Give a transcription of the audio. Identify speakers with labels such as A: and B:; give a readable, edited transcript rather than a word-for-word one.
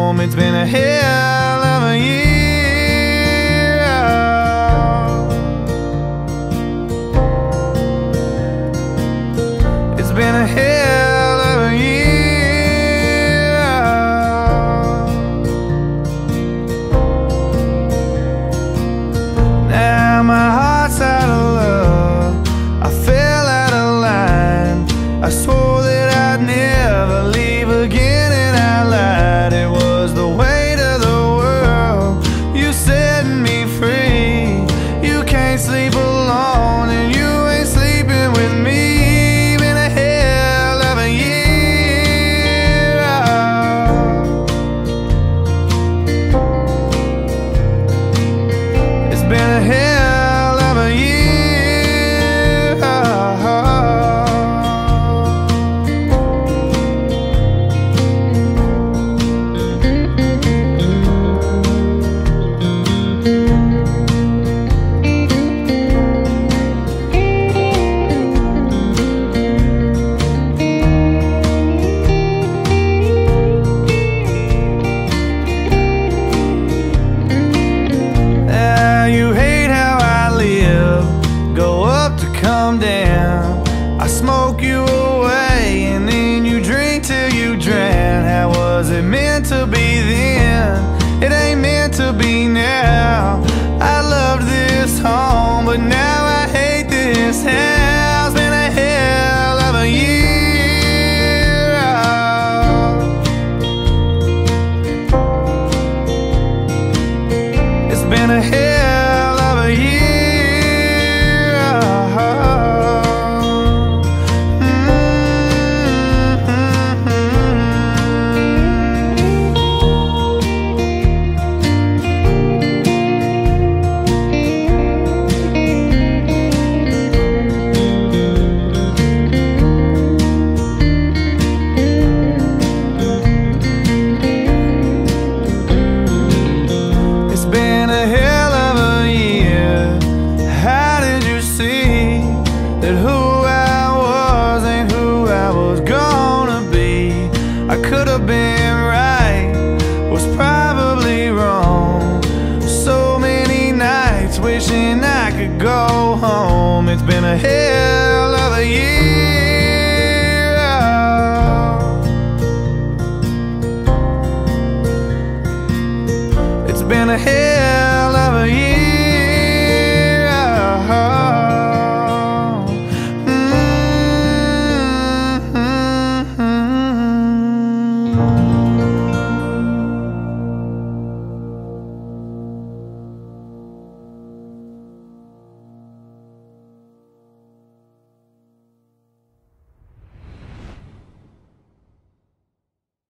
A: home. It's been a hell of a year. It's been a hell of a year. Now my heart's out of love. I fell out of line. I swore that I'd never leave again, and I lied. It was the weight of the world. You set me free. You can't sleep alone, and you ain't sleeping with me. Been a hell of a year. It's been a hell of a year. Come down, I smoke you away, and then you drink till you drown. How was it meant to be then? It ain't meant to be now. I loved this home, but now I hate this house. Been a hell of a year. It's been a hell of a year. That who I was ain't who I was gonna be. I could have been right, was probably wrong. So many nights wishing I could go home. It's been a hell of a year.